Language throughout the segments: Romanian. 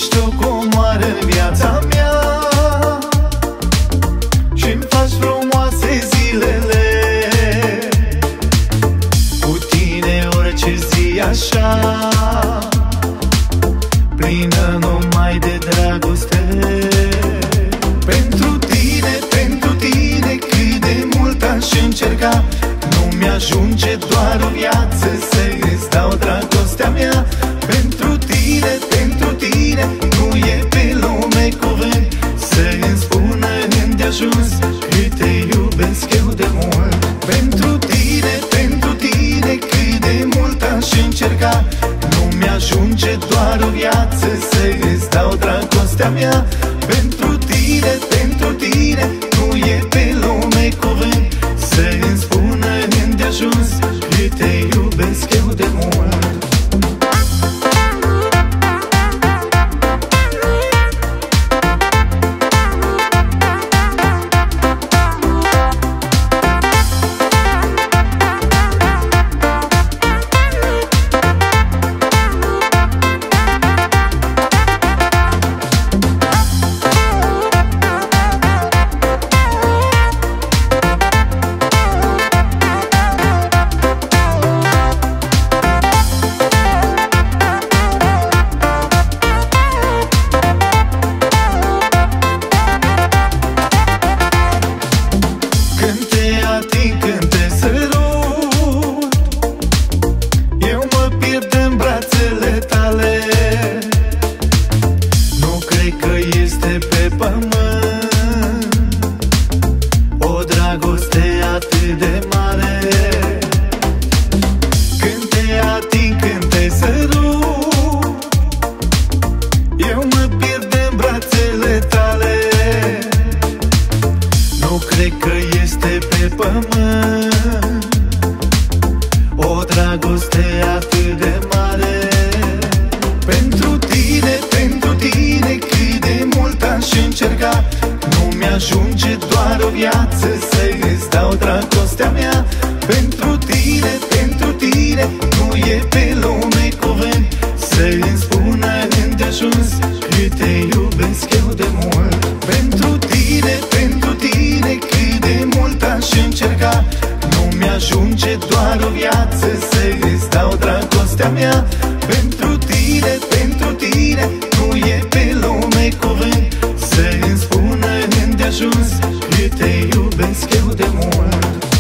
ești o comoară în viața mea și-mi faci frumoase zilele. Cu tine orice zi așa, plină numai de dragoste. Pentru tine, cât de mult aș încerca, nu mi-ajunge doar o viață să îți dau dragostea mea. Pentru tine, nu e pe lume cuvânt să-mi spună îndeajuns cât te iubesc eu de mult. Pentru tine, cât de mult aș încerca, nu mi-ajunge doar o viață să îți dau dragostea mea. Pentru tine, nu e pe lume cuvânt să-mi spună îndeajuns cât te iubesc eu de mult. Când te sărut, eu mă pierd în brațele tale. Nu cred că este pe pământ o dragoste atât de mare. Când te ating, când te sărut, eu mă pierd în brațele tale. Nu cred că este pe pământ o dragoste atât de mare. Pentru tine, cât de mult aș încerca, nu mi-ajunge doar o viață să îți dau dragostea mea. Pentru tine, nu e pe lume cuvânt să-mi spună îndeajuns cât te iubesc eu de mult. Pentru tine, cât de mult aș încerca, nu mi-ajunge doar o viață să îți dau dragostea mea. Pentru tine, nu e pe lume cuvânt să-mi spună îndeajuns cât te iubesc eu de mult.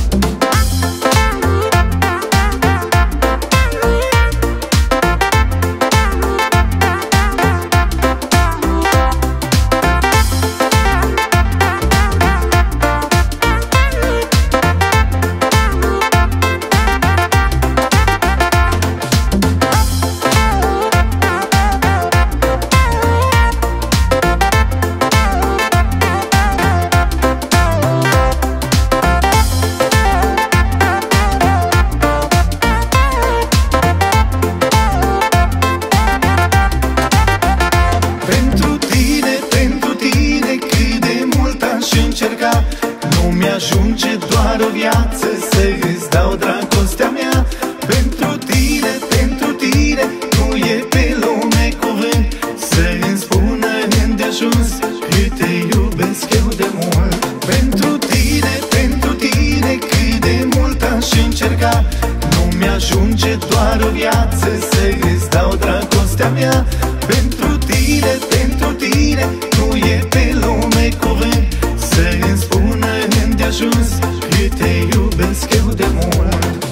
Nu mi-ajunge doar o viață să îți dau dragostea mea. Pentru tine, nu e pe lume cuvânt să-mi spună îndeajuns cât te iubesc eu de mult. Pentru tine, cât de mult aș încerca, nu mi-ajunge doar o viață să îți dau dragostea mea. Pentru tine, nu e pe lume cuvânt să-mi spună îndeajuns cât te iubesc eu de mult.